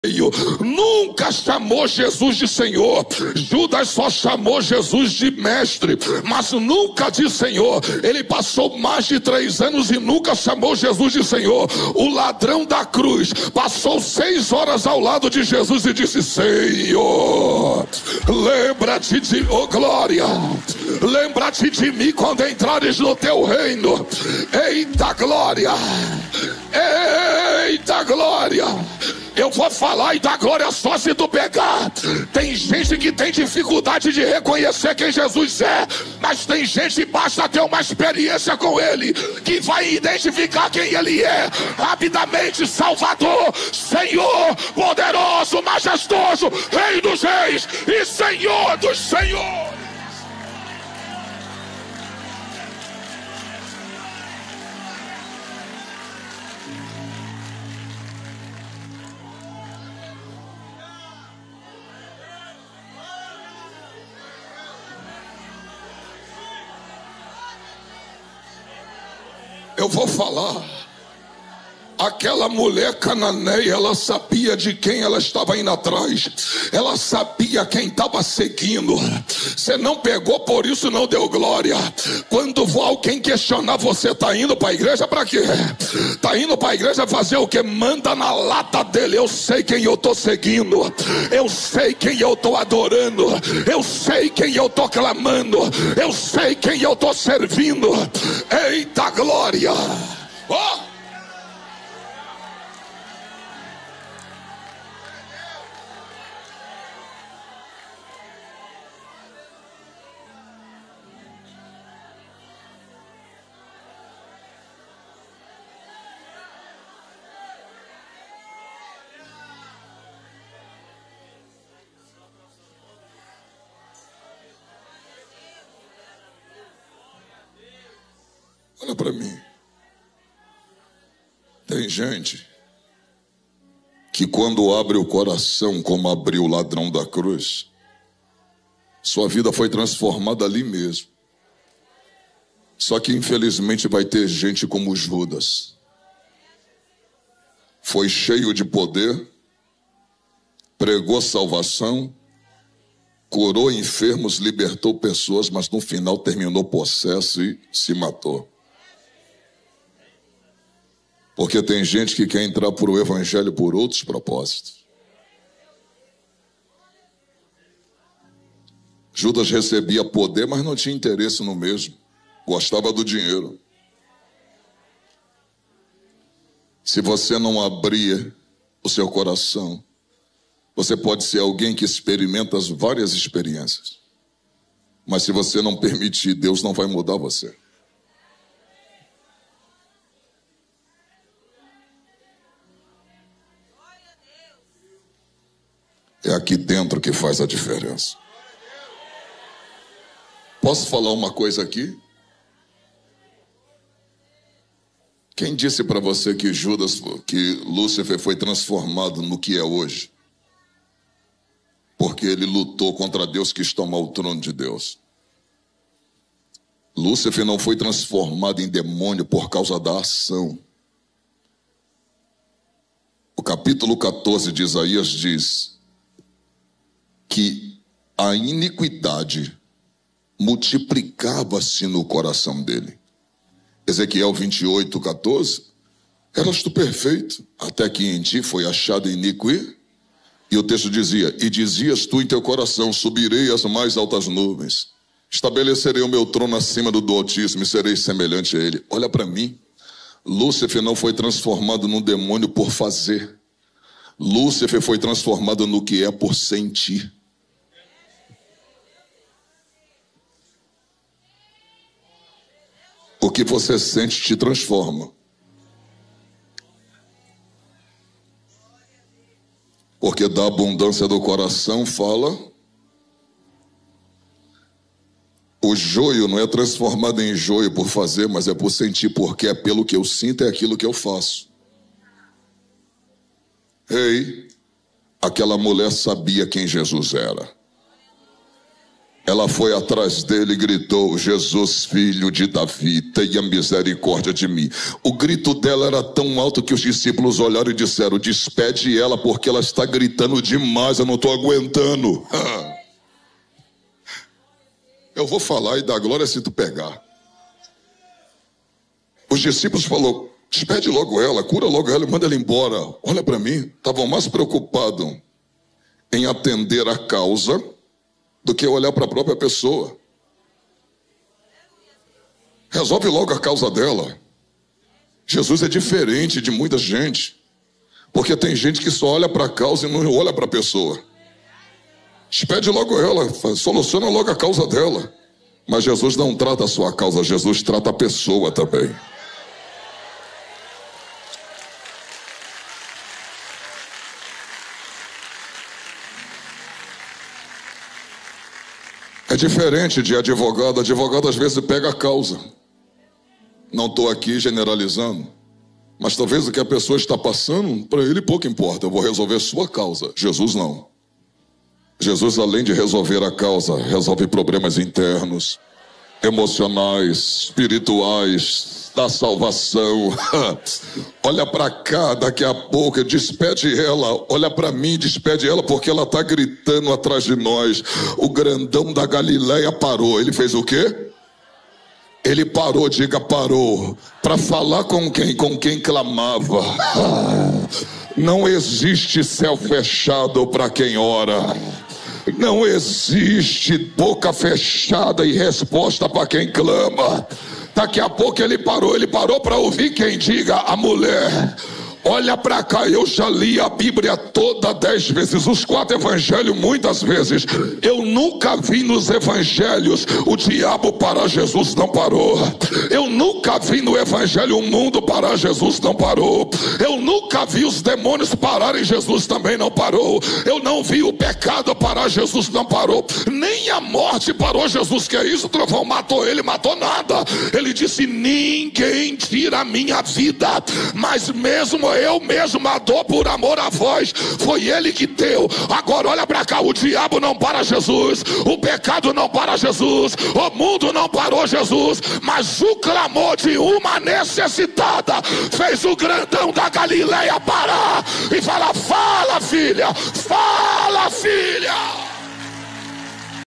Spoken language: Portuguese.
nunca chamou Jesus de Senhor. Judas só chamou Jesus de mestre, mas nunca de Senhor. Ele passou mais de 3 anos e nunca chamou Jesus de Senhor. O ladrão da cruz passou 6 horas ao lado de Jesus e disse: Senhor, lembra-te de, oh glória, lembra-te de mim quando entrares no teu reino. Eita glória, eita glória. Eu vou falar e dar glória só se tu pegar. Tem gente que tem dificuldade de reconhecer quem Jesus é, mas tem gente que basta ter uma experiência com Ele, que vai identificar quem Ele é rapidamente. Salvador, Senhor, poderoso, majestoso, Rei dos reis e Senhor dos senhores. Eu vou falar. Aquela mulher cananeia, ela sabia de quem ela estava indo atrás. Ela sabia quem estava seguindo. Você não pegou, por isso não deu glória. Quando alguém questionar, você está indo para a igreja para quê? Está indo para a igreja fazer o quê? Manda na lata dele: eu sei quem eu estou seguindo, eu sei quem eu estou adorando, eu sei quem eu estou clamando, eu sei quem eu estou servindo. Eita glória! Oh! Olha para mim. Tem gente que quando abre o coração, como abriu o ladrão da cruz, sua vida foi transformada ali mesmo. Só que infelizmente vai ter gente como Judas. Foi cheio de poder, pregou salvação, curou enfermos, libertou pessoas, mas no final terminou possesso e se matou. Porque tem gente que quer entrar para o evangelho por outros propósitos. Judas recebia poder, mas não tinha interesse no mesmo. Gostava do dinheiro. Se você não abrir o seu coração, você pode ser alguém que experimenta as várias experiências. Mas se você não permitir, Deus não vai mudar você. É aqui dentro que faz a diferença. Posso falar uma coisa aqui? Quem disse para você que Lúcifer foi transformado no que é hoje? Porque ele lutou contra Deus, quis tomar o trono de Deus. Lúcifer não foi transformado em demônio por causa da ação. O capítulo 14 de Isaías diz que a iniquidade multiplicava-se no coração dele. Ezequiel 28, 14. Eras tu perfeito, até que em ti foi achado iniquidade. E o texto dizia: e dizias tu em teu coração: subirei às mais altas nuvens, estabelecerei o meu trono acima do Altíssimo e serei semelhante a ele. Olha para mim. Lúcifer não foi transformado num demônio por fazer. Lúcifer foi transformado no que é por sentir. O que você sente te transforma. Porque da abundância do coração fala. O joio não é transformado em joio por fazer, mas é por sentir, porque é pelo que eu sinto, é aquilo que eu faço. Ei, aquela mulher sabia quem Jesus era. Ela foi atrás dele e gritou: Jesus, filho de Davi, tenha misericórdia de mim. O grito dela era tão alto que os discípulos olharam e disseram: despede ela, porque ela está gritando demais, eu não estou aguentando. Eu vou falar e dar glória se tu pegar. Os discípulos falaram: despede logo ela, cura logo ela, manda ela embora. Olha para mim, estavam mais preocupados em atender a causa do que olhar para a própria pessoa. Resolve logo a causa dela. Jesus é diferente de muita gente, porque tem gente que só olha para a causa e não olha para a pessoa. Despede logo ela, soluciona logo a causa dela. Mas Jesus não trata a sua causa, Jesus trata a pessoa também. É diferente de advogado. Advogado às vezes pega a causa. Não estou aqui generalizando, mas talvez o que a pessoa está passando, para ele pouco importa. Eu vou resolver sua causa. Jesus não. Jesus, além de resolver a causa, resolve problemas internos, emocionais, espirituais, da salvação. Olha para cá, daqui a pouco, despede ela. Olha para mim, despede ela, porque ela está gritando atrás de nós. O grandão da Galileia parou. Ele fez o quê? Ele parou, diga parou, para falar com quem? Com quem clamava. Não existe céu fechado para quem ora. Não existe boca fechada e resposta para quem clama. Daqui a pouco ele parou para ouvir quem? Diga a mulher. Olha para cá, eu já li a Bíblia toda 10 vezes, os 4 evangelhos muitas vezes. Eu nunca vi nos evangelhos o diabo parar, Jesus não parou. Eu nunca vi no evangelho o mundo parar, Jesus não parou. Eu nunca vi os demônios pararem, Jesus também não parou. Eu não vi o pecado parar, Jesus não parou. Nem a morte parou, Jesus. Que é isso? O trovão matou ele, matou nada. Ele disse: ninguém tira a minha vida, mas mesmo eu mesmo a dou por amor a vós. Foi ele que deu. Agora olha para cá, o diabo não para Jesus, o pecado não para Jesus, o mundo não parou Jesus, mas o clamor de uma necessitada fez o grandão da Galileia parar e falar: fala filha, fala filha.